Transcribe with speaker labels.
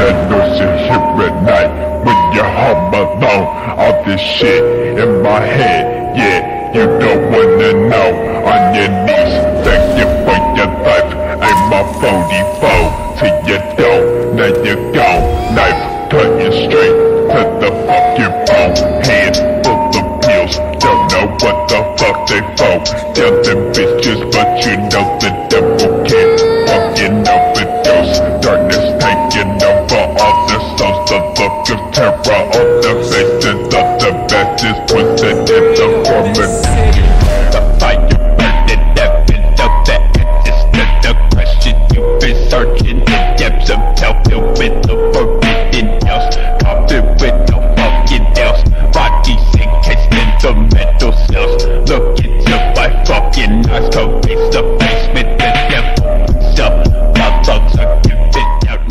Speaker 1: that notion here at night when you're home alone. All this shit in my head, yeah, you don't wanna know. On your knees, begging for your life. Ain't my 44 to your door. Now you're gone, knife cutting straight to the fucking bone. Head full of pills, don't know what the fuck they for. Killing bitches, but you know the devil can't fucking overdose. Darkness taking over all the souls, the look of terror on the faces of the bastards, twisted in the formula. The fire burning heaven, so that is not the question. You've been searching the depths of hell, filled with the